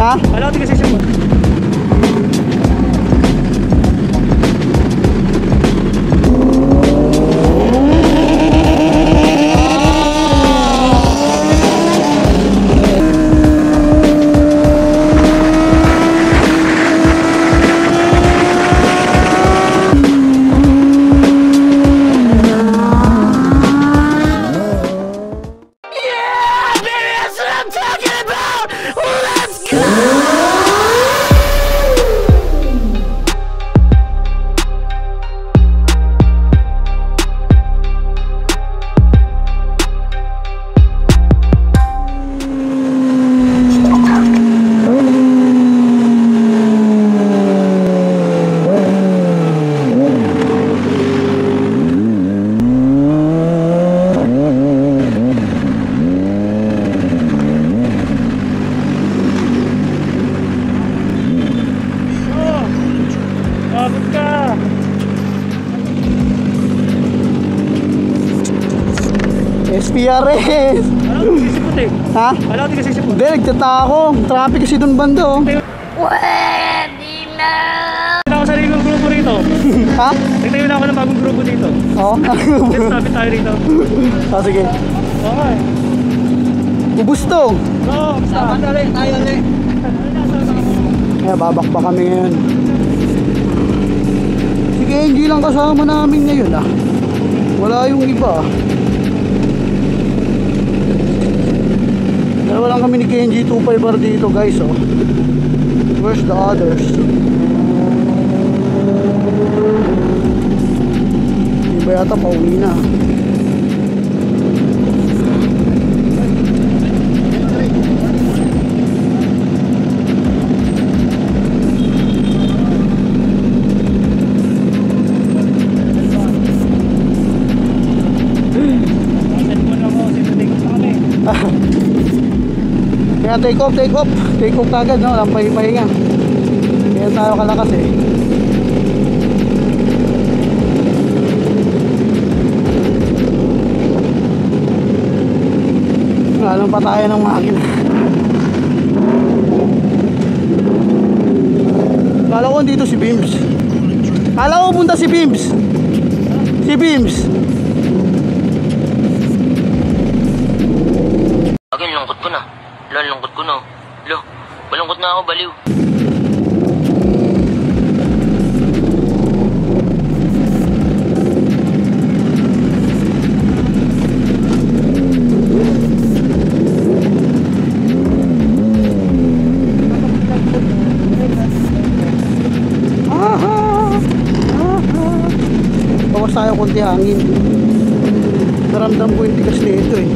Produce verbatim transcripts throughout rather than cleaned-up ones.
Ha? Kala ko tiga sisipot. S P R S! Kala ko tiga sisipot eh. Ha? Kala ko tiga sisipot. Hindi, nagtata ako. Traffic kasi doon banda oh. Pwede na! Tignan ako sa sarili grupo rito. Ha? Tignan na ako ng bagong grupo dito. Oo. Let's stop it tayo rito. Ah, sige. Okay. Ubus to. Go! Saban ulit, tayo ulit. Kaya babakba kami ngayon. Si Kenji lang kasama namin ngayon ah. Wala yung iba ah. Dalawa lang kami ni Kenji two five R dito guys oh. Where's the others? Iba yata pauwi na. Kaya take off, take off, take off kagad no, walang pahipahinga. Kaya tayo kalakas eh. Lalong pa tayo ng makina. Kala ko dito si Bims. Kala ko punta si Bims. Si Bims. Akin, lungkot ko na. Lo, lungkot ko na. Lo, malungkot na ako, baliw. Bawas tayo konti hangin. Naramdam ko yung tigas nito eh.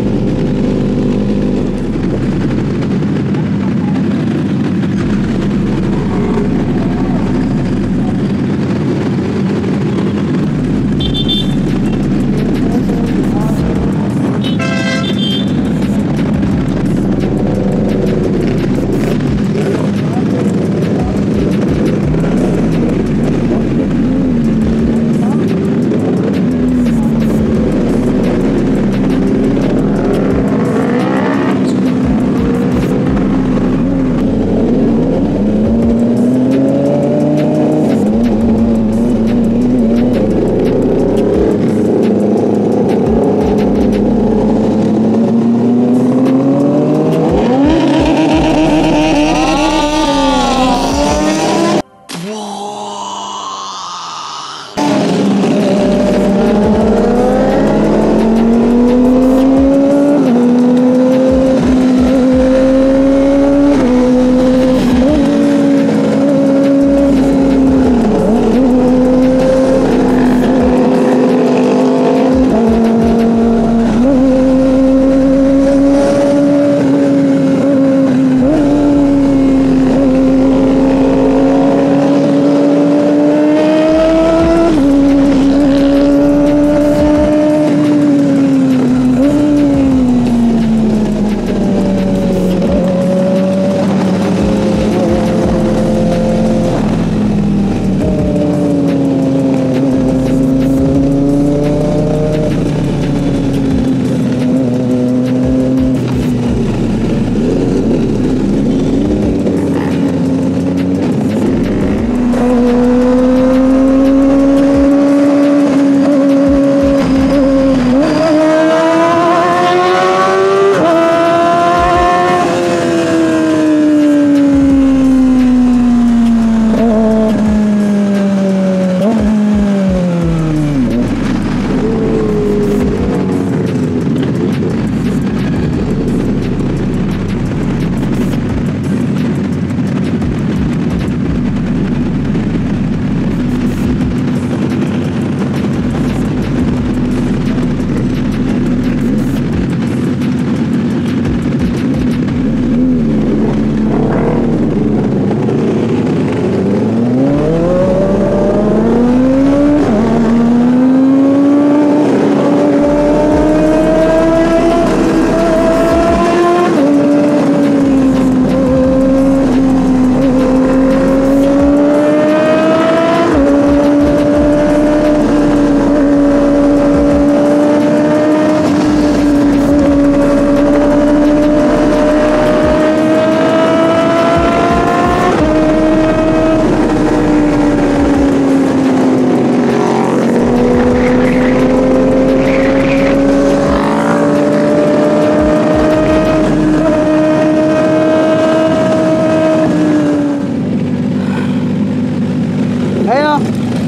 Ayun o.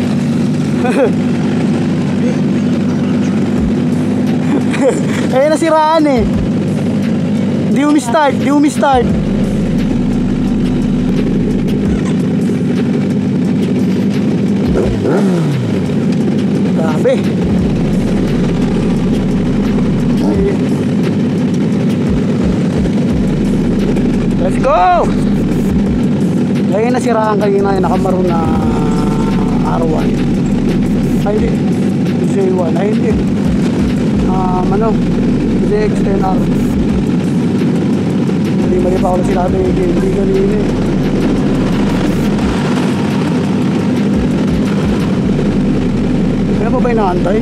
Ayun na siraan eh. Di umi-start, di umi-start. Grabe. Let's go! Ayun na siraan kanina yung nakamaroon na R one. Ay hindi, J one. Ay hindi, um, ano, J X ten R. Hindi mali pa ako na sinabi, hindi kanina eh. Kaya pa ba inaantay?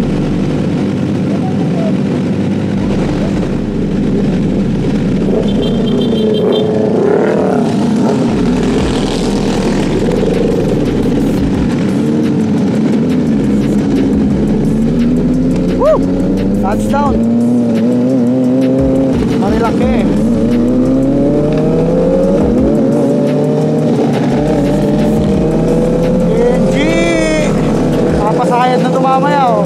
Woo! Touchdown! Marilaki! Kenji! Nakapasahayad na ito mamaya oh.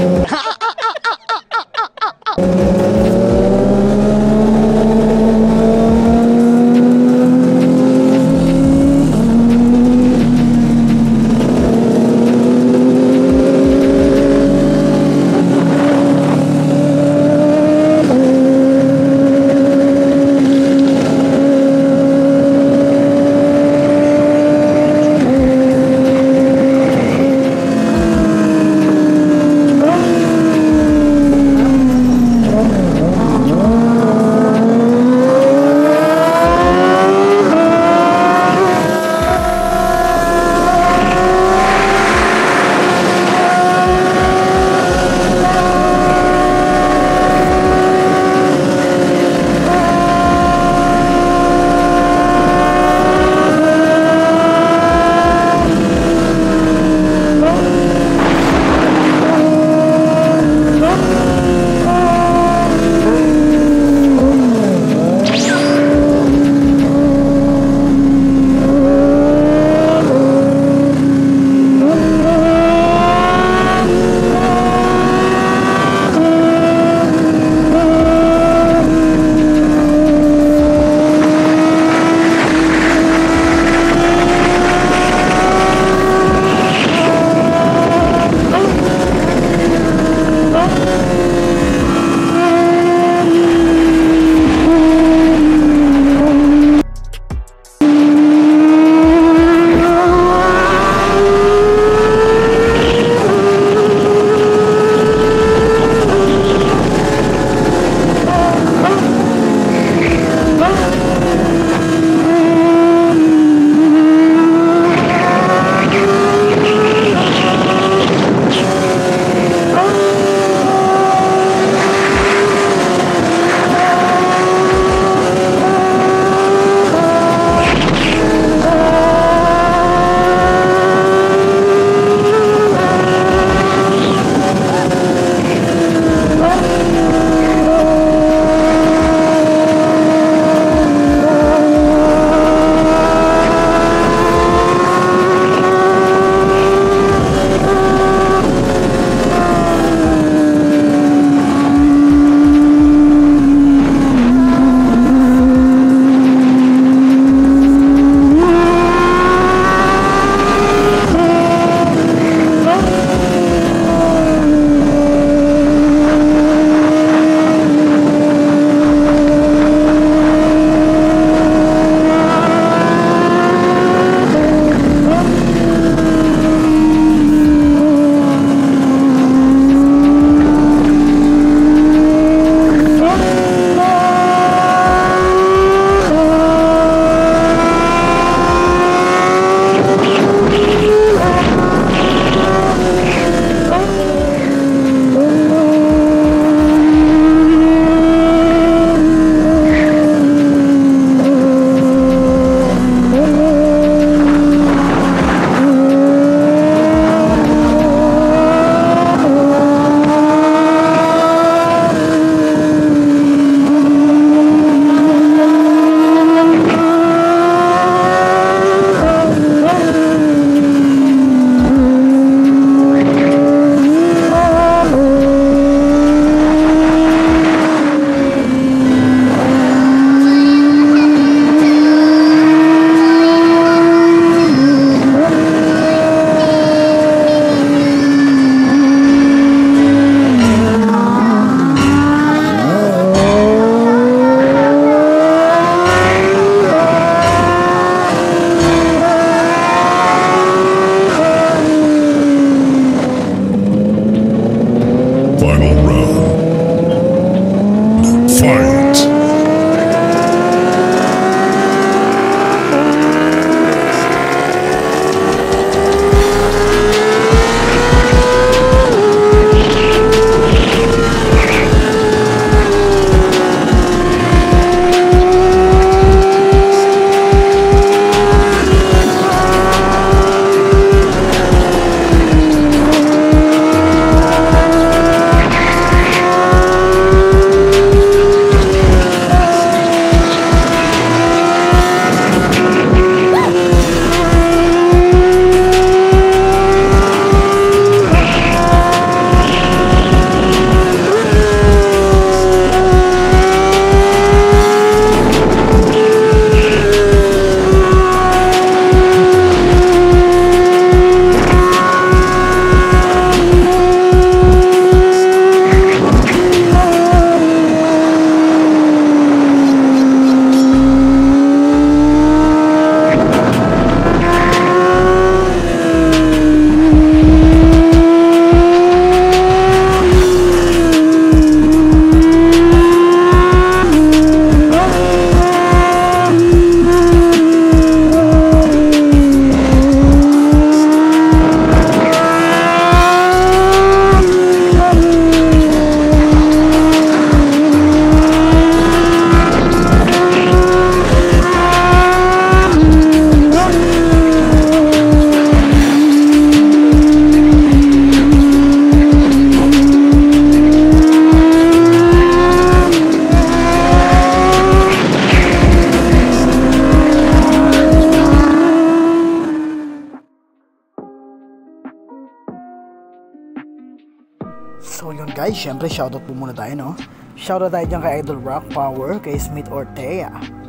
So yun guys, syempre shoutout po muna tayo, no? Shoutout tayo dyan kay Idol Rock Power, kay Smith Ortea.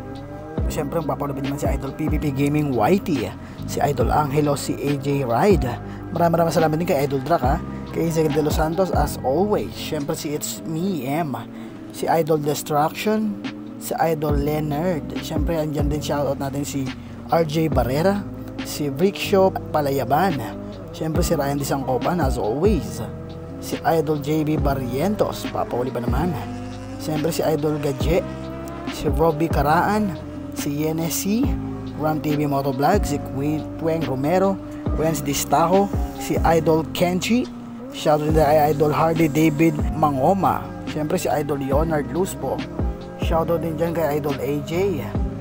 Syempre papalapit naman si Idol P P P Gaming Y T, si Idol Angelo, si A J Ride. Maraming maraming salamat din kay Idol Drac, ha? Kay Isaac De Los Santos as always. Syempre si It's Me M, si Idol Destruction, si Idol Leonard. Syempre andyan din shoutout natin si R J Barrera, si Brickshow Palayaban. Syempre si Ryan Disangkopan as always. Si Idol J B Barrientos, papauli pa naman. Siyempre si Idol Gadget, si Robbie Karaan, si N S C, Ram T V Motovlog, si Queen Tueng Romero, Wens Distajo, si Idol Kenchi, shoutout din kay Idol Hardy David Mangoma. Siyempre si Idol Leonard Luzpo, shoutout din dyan kay Idol A J,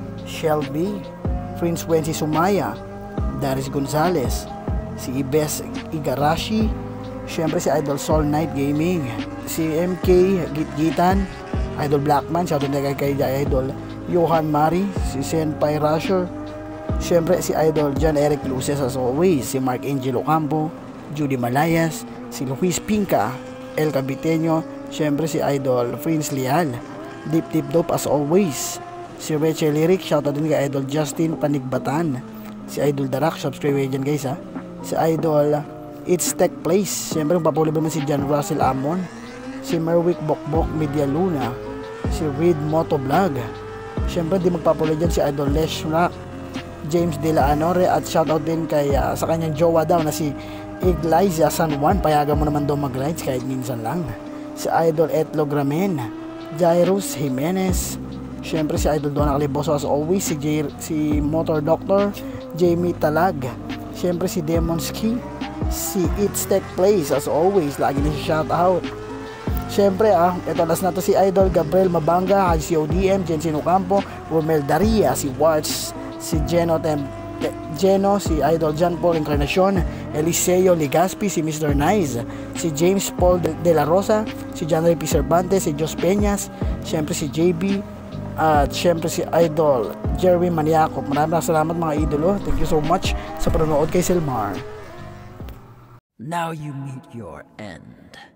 Shelby, Prince Wency Sumaya, Darius Gonzalez, si Ibes Igarashi, syempre si Idol Soul Night Gaming, si M K Gitgitan, Idol Blackman, shoutout na kay kay Idol Johan Mari, si Senpai Rusher, syempre si Idol John Eric Luces as always, si Mark Angelo Campo, Judy Malayas, si Luis Pinca, El Cabiteño, syempre si Idol Prince Leal, Deep Deep Dope as always, si Rachel Lyric, shoutout din kay Idol Justin Panigbatan, si Idol Darak, subscribe dyan guys, ha, si Idol It's Tech Place, siyempre papuli naman si John Russell Amon, si Merwick Bokbok Media Luna, si Reed Motovlog, siyempre di magpapuli dyan si Idol Les Rock, James De La Anore, at shoutout din kay uh, sa kanyang jowa daw na si Iglesia San Juan, payagan mo naman daw mag-rides kahit minsan lang, si Idol Etlo Gramen, Jairus Jimenez, siyempre si Idol Donna Caliboso as always, si, J si Motor Doctor, Jamie Talag, siyempre si Demon's Key, si It's Tech Place as always, lagi na siya shout out. Syempre ah, ito last na to si Idol Gabriel Mabanga, Haji O D M, Jensen Ocampo, Romel Daria, si Warts, si Geno Tem Geno, si Idol John Paul Encarnacion, Eliseo Legaspi, si Mister Nice, si James Paul De, De La Rosa, si John Ray P. Cervantes, si Jos Peñas, syempre si J B, at syempre si Idol Jeremy Maniaco. Maraming salamat mga idolo, thank you so much sa panonood kay Silmar. Now you meet your end.